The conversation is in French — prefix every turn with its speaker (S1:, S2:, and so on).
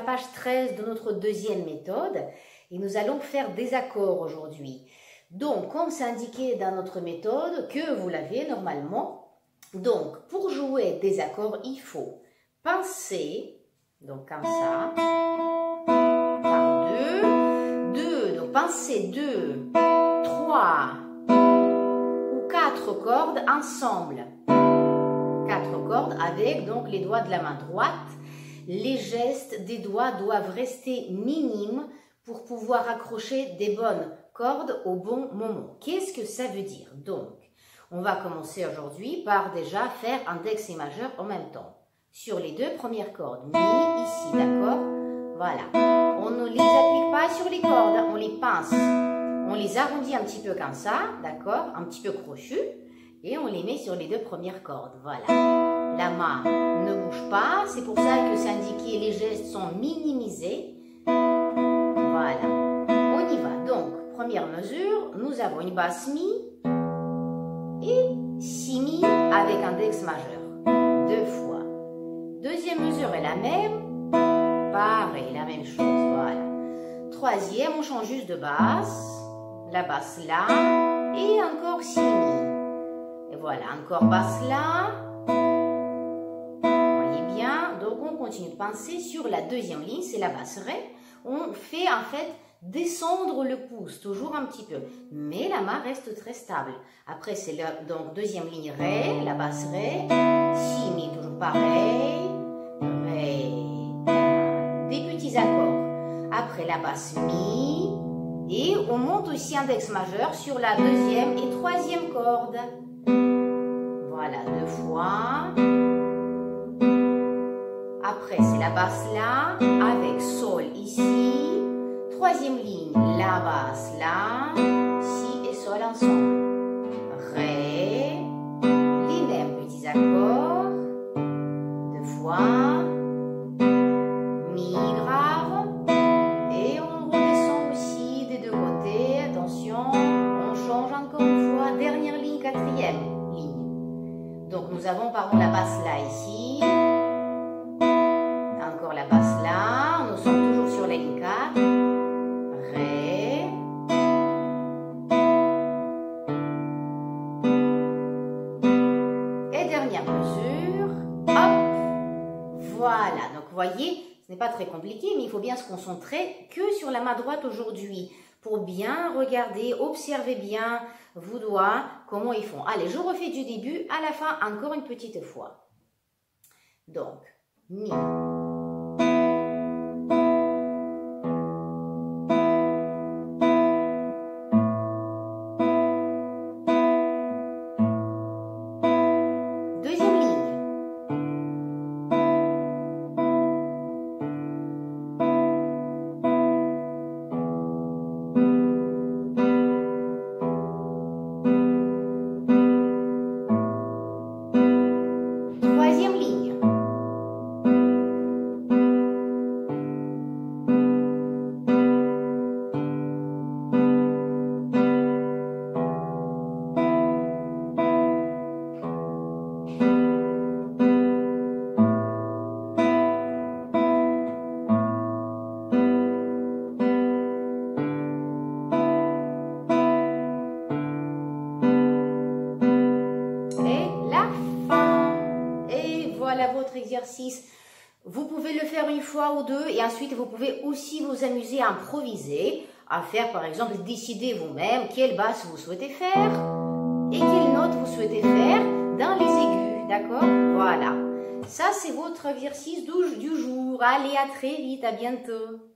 S1: page 13 de notre deuxième méthode et nous allons faire des accords aujourd'hui. Donc, comme c'est indiqué dans notre méthode, que vous l'avez normalement, donc pour jouer des accords, il faut pincer, donc comme ça, par deux, donc pincer 2, 3 ou 4 cordes ensemble. 4 cordes avec donc les doigts de la main droite. Les gestes des doigts doivent rester minimes pour pouvoir accrocher des bonnes cordes au bon moment. Qu'est-ce que ça veut dire? Donc, on va commencer aujourd'hui par déjà faire index et majeur en même temps. Sur les 2 premières cordes, mi ici, d'accord? Voilà. On ne les applique pas sur les cordes, on les pince. On les arrondit un petit peu comme ça, d'accord? Un petit peu crochu. Et on les met sur les 2 premières cordes, voilà. La main ne bouge pas, c'est pour ça que c'est indiqué, les gestes sont minimisés. Voilà, on y va. Donc, première mesure, nous avons une basse mi et si mi avec index majeur, 2 fois. Deuxième mesure est la même, pareil, la même chose, voilà. Troisième, on change juste de basse, la basse là, et encore si mi. Et voilà, encore basse là. Vous voyez bien. Donc, on continue de pincer sur la deuxième ligne, c'est la basse ré. On fait en fait descendre le pouce, toujours un petit peu. Mais la main reste très stable. Après, c'est donc deuxième ligne ré, la basse ré. Si, mi, toujours pareil. Ré. Des petits accords. Après, la basse mi. Et on monte aussi index majeur sur la deuxième et troisième corde. Voilà, 2 fois. Après, c'est la basse là, avec sol ici. Troisième ligne, la basse là, si et sol ensemble. Ré, les mêmes petits accords. 2 fois. Mi grave. Et on redescend aussi des 2 côtés. Attention, on change encore une fois. Dernière ligne, quatrième ligne. Donc, nous avons par exemple la basse là ici. Encore la basse là. Nous sommes toujours sur la ligne 4. Ré. Et dernière mesure. Hop. Voilà. Donc, vous voyez, ce n'est pas très compliqué, mais il faut bien se concentrer que sur la main droite aujourd'hui. Pour bien regarder, observer bien vos doigts, comment ils font. Allez, je refais du début à la fin, encore une petite fois. Donc, mi. Deuxième ligne. Troisième ligne. Voilà votre exercice. Vous pouvez le faire une fois ou deux et ensuite vous pouvez aussi vous amuser à improviser, à faire par exemple, décider vous-même quelle basse vous souhaitez faire et quelle note vous souhaitez faire dans les aigus, d'accord? Voilà. Ça, c'est votre exercice du jour. Allez, à très vite, à bientôt.